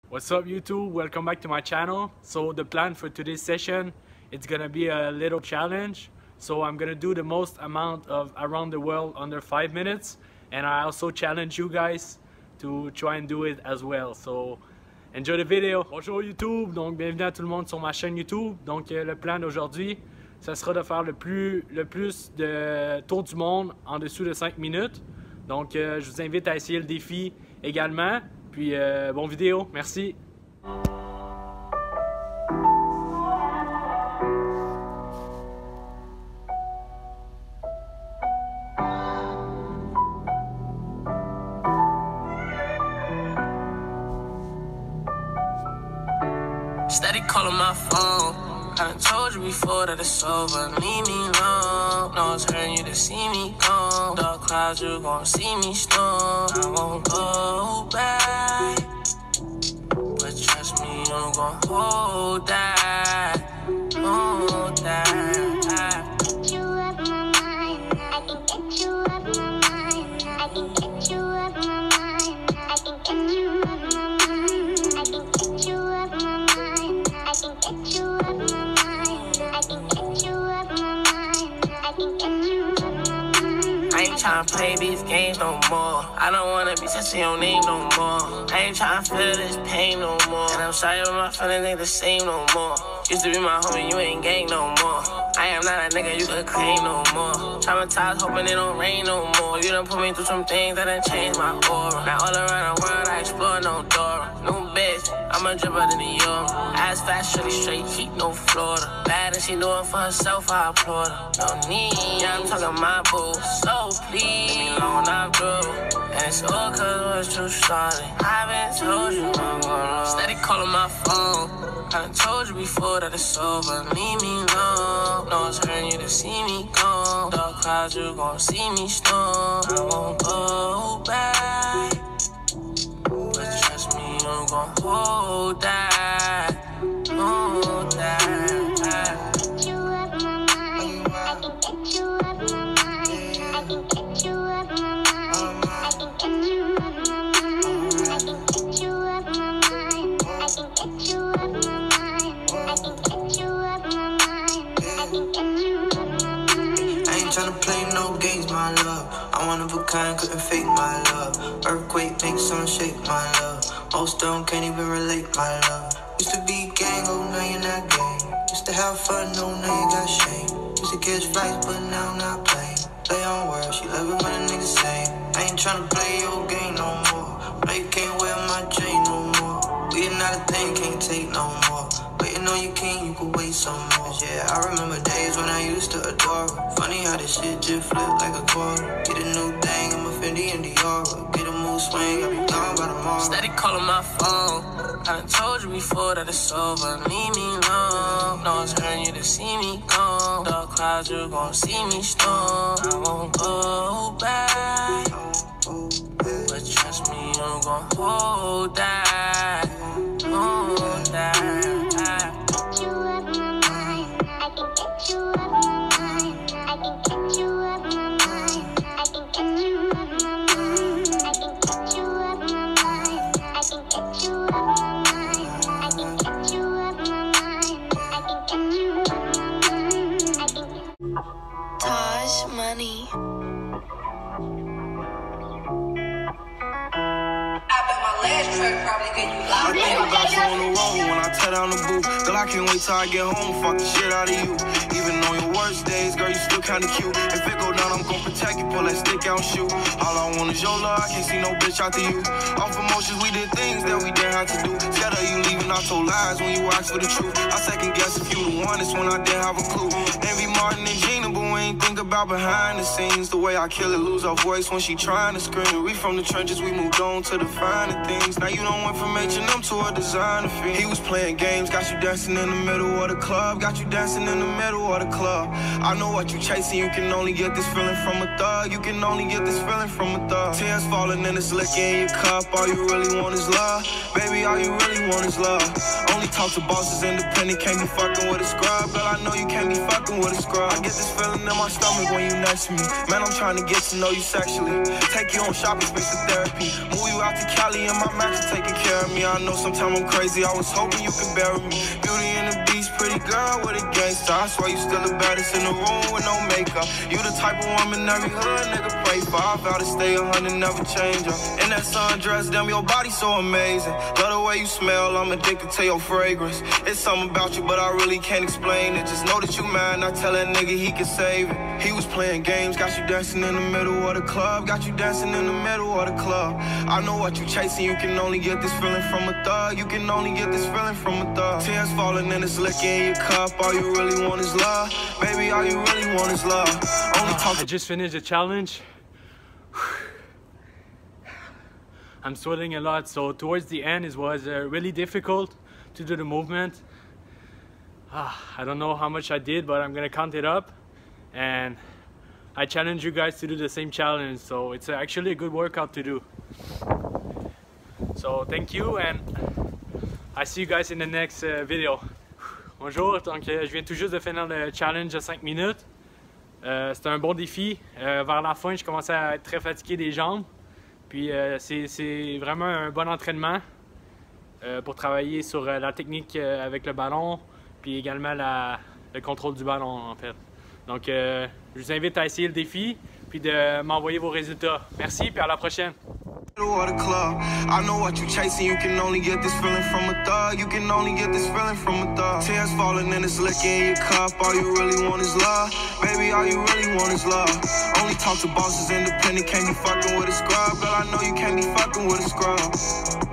What's up YouTube? Welcome back to my channel. So the plan for today's session, it's gonna be a little challenge. So I'm gonna do the most amount of around the world under 5 minutes, and I also challenge you guys to try and do it as well. So enjoy the video. Bonjour YouTube, donc bienvenue à tout le monde sur ma chaîne YouTube. Donc le plan d'aujourd'hui, ça sera de faire le plus de tours du monde en dessous de 5 minutes. Donc je vous invite à essayer le défi également. Puis bonne vidéo, merci. Steady calling my phone. I done told you before that it's over. Leave me alone. No, it's hurting you to see me gone. Dark clouds, you gon' see me storm. I won't go back, but trust me, I'm gon' hold that. Hold that. Get you out of my mind. I can get you out of my mind. I can get you out of my mind. I can get you out of my mind. I can get you out of my mind. I can get you out of my mind. I can get you out of my mind. I can get you out of my mind. I ain't tryna play these games no more. I don't wanna be touching your name no more. I ain't tryna feel this pain no more. And I'm sorry, but my feelings ain't the same no more. Used to be my homie, you ain't gang no more. I am not a nigga you could claim no more. Traumatized, hoping it don't rain no more. You done put me through some things that done changed my aura. Now all around the world, I explore no Dora. New bitch, I'm a dripper than New York. Ass fast, shorty straight, heat, no Florida. Bad and she do it for herself, I applaud her. No need, yeah, I'm talking my boo. So please, leave me alone, I'm through. And it's all cause what's too started. I been told you I'm gonna steady calling my phone. I done told you before that it's over. Leave me alone. No, it's hurting you to see me gone. Dark clouds, you gon' see me storm. I won't go back, but trust me, I'm gon' hold that. Hold that. Get you out of my mind. I can get you out of my mind. I can get you out of my mind. I can get you out of my mind. I can get you out of my mind. I can get you out of my mind. I can get you out of my mind. I can get you out of my mind. I ain't tryna play no games, my love. I'm one of a kind, couldn't fake my love. Earthquake makes sun shake, my love. Most of them can't even relate, my love. Used to be gang, oh now you're not gang. Used to have fun, no now you got shame. Used to catch flights, but now I'm not playing. Play on words, she love it when a nigga say. I ain't tryna play your game no more. No, you can't wear my chain no more. We not a thing, can't take no more. Waiting on your king, you could wait some more. Yeah, I remember days when I used to adore her. Funny how this shit just flipped like a quarter. Get a new thing, I'm a Fendi and Dior. Get a mood swing, I'll be gone by tomorrow. Steady calling my phone. I done told you before that it's over. Leave me alone. No, it's hurting you to see me gone. Dark clouds, you gon' see me storm. I won't go back, but trust me, I'm gon' hold that. Hold that. Get you out of my mind. I can get you out of my mind. I can get you out of my mind. I can get you out of my mind. I can get you out of my mind. I can get you out of my mind. I can get you out of my mind. I can get you out of my mind. I can. Taj Money. I think about you on the road when I tear down the booth. Girl, I can't wait till I get home, fuck the shit out of you. Even on your worst days, girl, you still kinda cute. If it go down, I'm gon' protect you, pull that stick out and shoot. All I want is your love, I can't see no bitch after you. Off emotions, we did things that we didn't have to do. Scared of you leaving, I told lies when you asked for the truth. I second guess if you the one, it's when I didn't have a clue. Envy Martin and Gina, but we ain't think about behind the scenes. The way I kill it, lose her voice when she trying to scream. We from the trenches, we moved on to the finer things. Now you don't went from H&M to a designer fiend. He was playing games, got you dancing in the middle of the club. Got you dancing in the middle of the club. I know what you chasing, you can only get this feeling from a thug. You can only get this feeling from a thug. Tears falling and it's liquor in your cup. All you really want is love. Baby, all you really want is love. Only talk to bosses independent, can't be fucking with a scrub. Girl, I know you can't be fucking with a scrub. I get this feeling in my stomach when you next to me. Man, I'm trying to get to know you sexually. Take you on shopping space for therapy. Move you out to Cali and my max is taking care of me. I know sometimes I'm crazy, I was hoping you could bear with me. Beauty and the Beast, pretty girl with a gangster. I swear you still the baddest in the room with no makeup. You the type of woman every hood nigga pray for. I vow to stay 100, never change her. In that sundress, damn, your body so amazing. Love the way you smell, I'm addicted to your fragrance. It's something about you, but I really can't explain it. Just know that you mine, I tell that nigga he can save it. He was playing games, got you dancing in the middle of the club. Got you dancing in the middle of the club. I know what you chasing, you can only get this feeling from a thug. You can only get this feeling from a thug. Tears falling and it's liquor in your cup. All you really want is love. Baby, all you really want is love. Only talk. I just finished the challenge. I'm sweating a lot, so towards the end it was really difficult to do the movement. I don't know how much I did, but I'm gonna count it up, and I challenge you guys to do the same challenge, so it's actually a good workout to do. So thank you, and I see you guys in the next video. Bonjour, donc je viens tout juste de finir le challenge de 5 minutes. C'était un bon défi. Vers la fin, je commençais à être très fatigué des jambes. Puis c'est vraiment un bon entraînement pour travailler sur la technique avec le ballon, puis également le contrôle du ballon en fait. Donc je vous invite à essayer le défi, puis de m'envoyer vos résultats. Merci, puis à la prochaine. I know what you chasing, you can only get this feeling from a thug. You can only get this feeling from a thug. Tears falling and it's liquor in your cup. All you really want is love. Baby, all you really want is love. Only talk to bosses independent, can't be fucking with a scrub. Girl, I know you can't be fucking with a scrub.